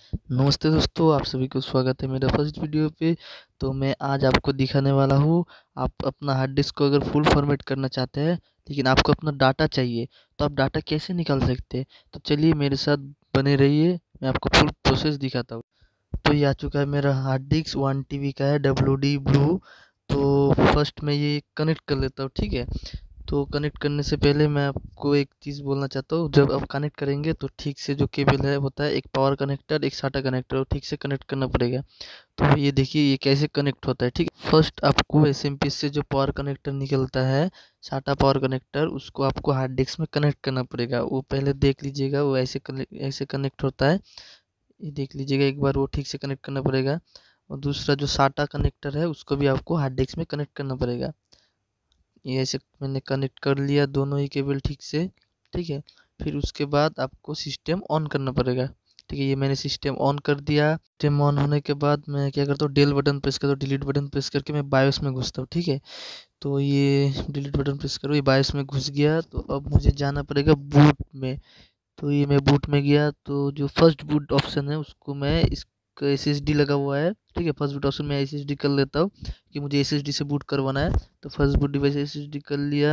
नमस्ते दोस्तों, आप सभी को स्वागत है मेरा फर्स्ट वीडियो पे। तो मैं आज आपको दिखाने वाला हूँ, आप अपना हार्ड डिस्क को अगर फुल फॉर्मेट करना चाहते हैं लेकिन आपको अपना डाटा चाहिए तो आप डाटा कैसे निकाल सकते हैं। तो चलिए मेरे साथ बने रहिए, मैं आपको फुल प्रोसेस दिखाता हूँ। तो ये आ चुका है मेरा हार्ड डिस्क 1 TB का है, WD ब्लू। तो फर्स्ट मैं ये कनेक्ट कर लेता हूँ, ठीक है। तो कनेक्ट करने से पहले मैं आपको एक चीज़ बोलना चाहता हूँ, जब आप कनेक्ट करेंगे तो ठीक से जो केबल है होता है, एक पावर कनेक्टर एक साटा कनेक्टर, वो ठीक से कनेक्ट करना पड़ेगा। तो ये देखिए ये कैसे कनेक्ट होता है, ठीक है। फर्स्ट आपको एसएमपी से जो पावर कनेक्टर निकलता है, साटा पावर कनेक्टर, उसको आपको हार्ड डिस्क में कनेक्ट करना पड़ेगा। वो पहले देख लीजिएगा, वो ऐसे कनेक्ट होता है। ये देख लीजिएगा एक बार, वो ठीक से कनेक्ट करना पड़ेगा। और दूसरा जो साटा कनेक्टर है उसको भी आपको हार्ड डिस्क में कनेक्ट करना पड़ेगा। ये ऐसे मैंने कनेक्ट कर लिया दोनों ही केबल ठीक से, ठीक है। फिर उसके बाद आपको सिस्टम ऑन करना पड़ेगा, ठीक है। ये मैंने सिस्टम ऑन कर दिया। सिस्टम ऑन होने के बाद मैं क्या करता हूँ, डेल बटन प्रेस करता हूँ, डिलीट बटन प्रेस करके मैं बायोस में घुसता हूँ, ठीक है। तो ये डिलीट बटन प्रेस करो, ये बायोस में घुस गया। तो अब मुझे जाना पड़ेगा बूट में। तो ये मैं बूट में गया, तो जो फर्स्ट बूट ऑप्शन है उसको मैं, इसका SSD लगा हुआ है, ठीक है। फर्स्ट बूट ऑप्शन में SSD कर लेता हूँ कि मुझे SSD से बूट करवाना है। तो फर्स्ट बूट डिवाइस SSD कर लिया।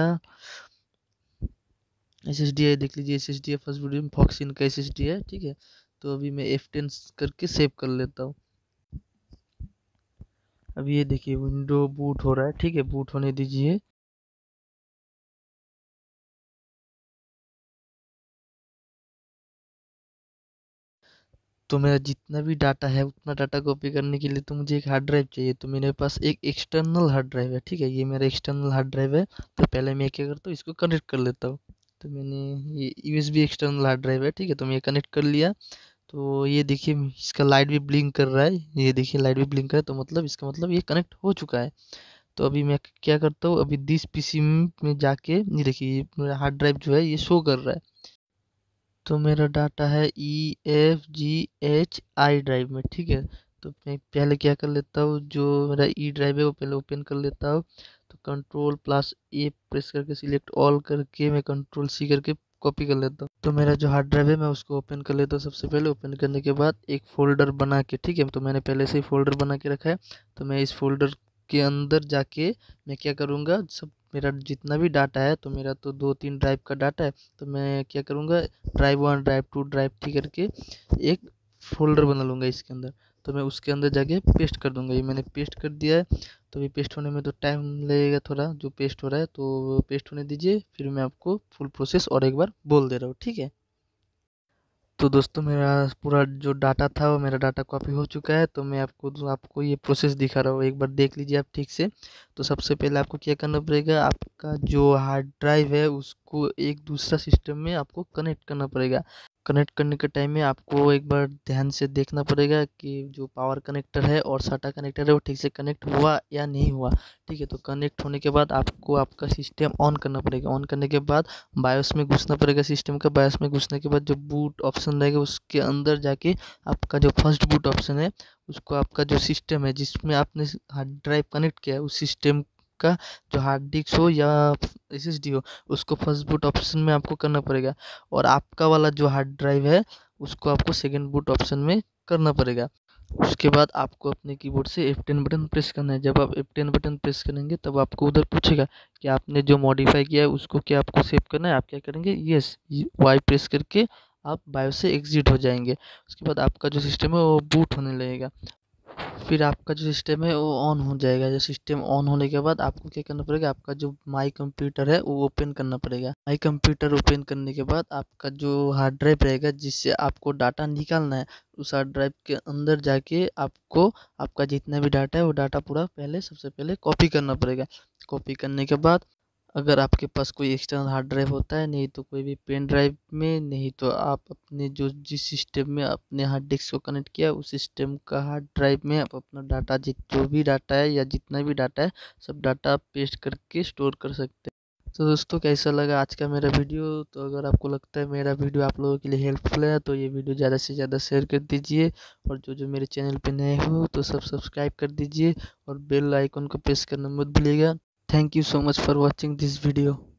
SSD है, देख लीजिए SSD है, फर्स्ट बूट में फॉक्सिन का SSD है, ठीक है। तो अभी मैं F10 करके सेव कर लेता हूँ। अभी ये देखिए विंडो बूट हो रहा है, ठीक है, बूट होने दीजिए। तो मेरा जितना भी डाटा है उतना डाटा कॉपी करने के लिए तो मुझे एक हार्ड ड्राइव चाहिए। तो मेरे पास एक एक्सटर्नल हार्ड ड्राइव है, ठीक है। ये मेरा एक्सटर्नल हार्ड ड्राइव है। तो पहले मैं क्या करता हूँ, इसको कनेक्ट कर लेता हूँ। तो मैंने, ये USB एक्सटर्नल हार्ड ड्राइव है, ठीक है। तो मैं ये कनेक्ट कर लिया। तो ये देखिए इसका लाइट भी ब्लिंक कर रहा है, ये देखिए लाइट भी ब्लिंक कर रहा है, तो मतलब इसका मतलब ये कनेक्ट हो चुका है। तो अभी मैं क्या करता हूँ, अभी दिस PC में जाके ये देखिए मेरा हार्ड ड्राइव जो है ये शो कर रहा है। तो मेरा डाटा है EFGHI ड्राइव में, ठीक है। तो मैं पहले क्या कर लेता हूँ, जो मेरा ड्राइव है वो पहले ओपन कर लेता हूँ। तो Ctrl+A प्रेस करके सिलेक्ट ऑल करके मैं Ctrl+C करके कॉपी कर लेता हूँ। तो मेरा जो हार्ड ड्राइव है मैं उसको ओपन कर लेता हूँ। सबसे पहले ओपन करने के बाद एक फोल्डर बना के, ठीक है। तो मैंने पहले से ही फोल्डर बना के रखा है। तो मैं इस फोल्डर के अंदर जाके मैं क्या करूँगा, सब मेरा जितना भी डाटा है, तो मेरा तो 2-3 ड्राइव का डाटा है। तो मैं क्या करूँगा, ड्राइव 1 ड्राइव 2 ड्राइव 3 करके एक फ़ोल्डर बना लूँगा इसके अंदर। तो मैं उसके अंदर जाके पेस्ट कर दूँगा। ये मैंने पेस्ट कर दिया है। तो ये पेस्ट होने में तो टाइम लगेगा थोड़ा, जो पेस्ट हो रहा है, तो पेस्ट होने दीजिए। फिर मैं आपको फुल प्रोसेस और एक बार बोल दे रहा हूँ, ठीक है। तो दोस्तों मेरा पूरा जो डाटा था वो मेरा डाटा कॉपी हो चुका है। तो मैं आपको ये प्रोसेस दिखा रहा हूँ, एक बार देख लीजिए आप ठीक से। तो सबसे पहले आपको क्या करना पड़ेगा, आपका जो हार्ड ड्राइव है उसको एक दूसरा सिस्टम में आपको कनेक्ट करना पड़ेगा। कनेक्ट करने के टाइम में आपको एक बार ध्यान से देखना पड़ेगा कि जो पावर कनेक्टर है और साटा कनेक्टर है वो ठीक से कनेक्ट हुआ या नहीं हुआ, ठीक है। तो कनेक्ट होने के बाद आपको आपका सिस्टम ऑन करना पड़ेगा। ऑन करने के बाद बायोस में घुसना पड़ेगा सिस्टम का। बायोस में घुसने के बाद जो बूट ऑप्शन रहेगा उसके अंदर जाके आपका जो फर्स्ट बूट ऑप्शन है उसको, आपका जो सिस्टम है जिसमें आपने हार्ड ड्राइव कनेक्ट किया है उस सिस्टम का जो हार्ड डिस्क हो या SSD हो, उसको फर्स्ट बूट ऑप्शन में आपको करना पड़ेगा। और आपका वाला जो हार्ड ड्राइव है उसको आपको सेकंड बूट ऑप्शन में करना पड़ेगा। उसके बाद आपको अपने कीबोर्ड से F10 बटन प्रेस करना है। जब आप F10 बटन प्रेस करेंगे तब आपको उधर पूछेगा कि आपने जो मॉडिफाई किया है उसको क्या आपको सेव करना है। आप क्या करेंगे, यस वाई प्रेस करके आप बायोस से एग्जिट हो जाएंगे। उसके बाद आपका जो सिस्टम है वो बूट होने लगेगा। फिर आपका जो सिस्टम है वो ऑन हो जाएगा। जो सिस्टम ऑन होने के बाद आपको क्या करना पड़ेगा, आपका जो माई कंप्यूटर है वो ओपन करना पड़ेगा। माई कंप्यूटर ओपन करने के बाद आपका जो हार्ड ड्राइव रहेगा जिससे आपको डाटा निकालना है, उस हार्ड ड्राइव के अंदर जाके आपको आपका जितना भी डाटा है वो डाटा पूरा पहले सबसे पहले कॉपी करना पड़ेगा। कॉपी करने के बाद अगर आपके पास कोई एक्सटर्नल हार्ड ड्राइव होता है, नहीं तो कोई भी पेन ड्राइव में, नहीं तो आप अपने जो जिस सिस्टम में अपने हार्ड डिस्क को कनेक्ट किया उस सिस्टम का हार्ड ड्राइव में आप अपना डाटा जो भी डाटा है या जितना भी डाटा है सब डाटा आप पेस्ट करके स्टोर कर सकते हैं। तो दोस्तों कैसा लगा आज का मेरा वीडियो। तो अगर आपको लगता है मेरा वीडियो आप लोगों के लिए हेल्पफुल है तो ये वीडियो ज़्यादा से ज़्यादा शेयर कर दीजिए। और जो जो मेरे चैनल पे नए हो तो सब सब्सक्राइब कर दीजिए और बेल आइकन को प्रेस करना मत भूलिएगा। Thank you so much for watching this video.